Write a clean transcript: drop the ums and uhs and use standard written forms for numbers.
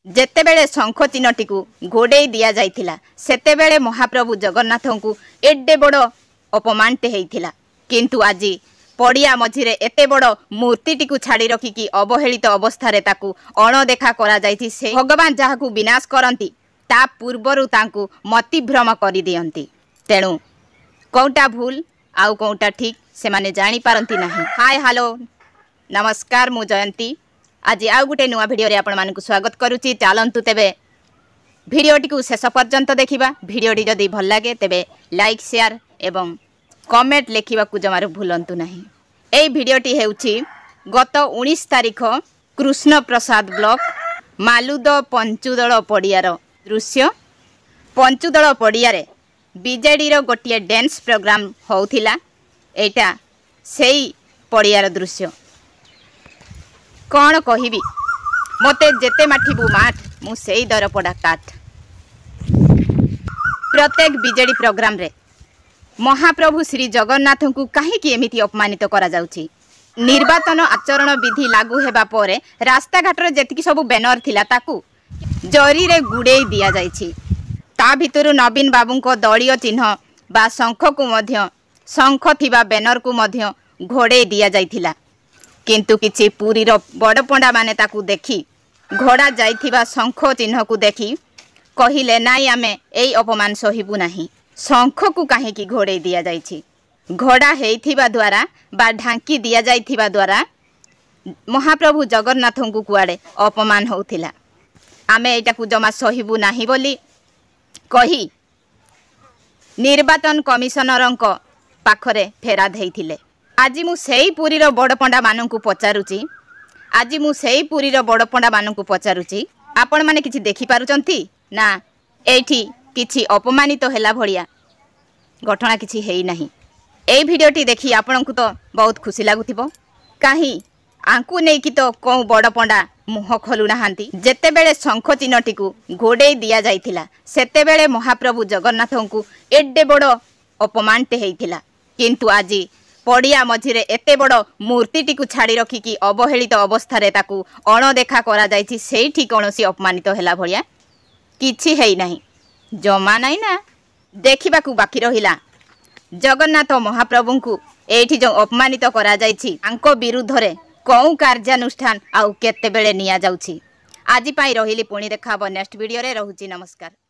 जेतेबेले शंख चिन्हटी को घोड़े दिया जाइथिला सेतेबेले महाप्रभु जगन्नाथ को एडे बड़ अपमानटे होइथिला। किंतु आज पड़िया मझिरे एते बड़ मूर्तिटी को छाड़ी रखिकी अवहेलित अवस्था ताकू अणदेखा करा जाइछि। से भगवान जहाकू विनाश करती ता पूर्वरु तांकू मतिभ्रम कर दियंती। तेणु कौटा भूल आउ कौटा ठीक से माने जानी पारंती नहीं। हाय हेलो नमस्कार मु जयंती आज आउ गोटे नुआ भिडियो रे आपण मानकु स्वागत करूची। चलंतु तेबे भिडियोटी को शेष पर्यंत देखिबा। भिडियोटी जदि भल लागे तेबे लाइक शेयर एवं कमेंट लिखा जमार भूलंतु नहीं। एई भिडियोटी हेउची गत 19 तारिख कृष्ण प्रसाद ब्लॉक मालुद पंचुदल पड़ियार दृश्य। पंचुदल पड़ियारे बीजेडी रो गोटे डांस प्रोग्राम होउथिला। एटा सेई पड़ियार दृश्य। कौन कहबी मते जेते माठिबू माठ मु सेई दरपड़ा काठ। प्रत्येक बीजेडी प्रोग्राम रे महाप्रभु श्री जगन्नाथ को कहीं एमिति अपमानित करा जाउछि। निर्वाचन आचरण विधि लागू हेबा परे रास्ता घाट रे जेतिकी सब बैनर थिला ताकू जरी रे गुड़े दिया जाइछि। ता भितरु नवीन बाबू को दलीय चिन्ह बा शंख को मध्य शंख थिबा बैनर को मध्य घोड़े दिया जाइथिला। किंतु किछि पुरी रो बड़ पंडा माने ताकू देखी घोड़ा जाइथिबा शंख चिन्ह को देखी कहिले नाई आमे एई अपमान सहिबु नाही। शंख को कहीं घोड़े दिया जाइछि। घोड़ा हेइथिबा द्वारा बा ढांकी दिया जाइथिबा द्वारा महाप्रभु जगन्नाथ को कुआड़े अपमान होउथिला। आमे एटा को जमा सहिबु नाही बोली कही निर्वाचन कमिशनरंक पाखरे फेरा देइथिले। आज मु सेई पुरीर बड़ पंडा माननकु पचारुची। आज मु सेई पुरीर बड़ पंडा माननकु पचारुची आपण माने किछि देखि पारुचंती ना एठी किछि अपमानित होला भलिया घटना किछि हेई नाही। एई भिडियोटी देखि आपनकु तो बहुत खुशी लागुथिबो। काहे आंकु नै कि तो को बड़ पंडा मुह खोलु नाहांती। जेतेबेले शंख चिन्हटी को घोड़े दिया जाइथिला सेतेबेले महाप्रभु जगन्नाथ को एडे बड़ अपमानटे हेइथिला। किंतु आज पड़िया मझिरे एते बड़ मूर्तिटी को छाड़ी रखिकी अवहेलित अवस्था ताकू अणदेखा करा जाइछि। सेठी कोनोसी अपमानित होला भलिया किछि हेई नाही। जमा नाई ना देखा बाकी रहिला जगन्नाथ महाप्रभु को एठी जो अपमानित करा जाइछि आंको विरुद्ध रे कौ कार्यानुष्ठान आउ केते बेले निया जाउछि। आज पाई रहिली पुणी देखाबो नेक्स्ट वीडियो रे। रहुछि नमस्कार।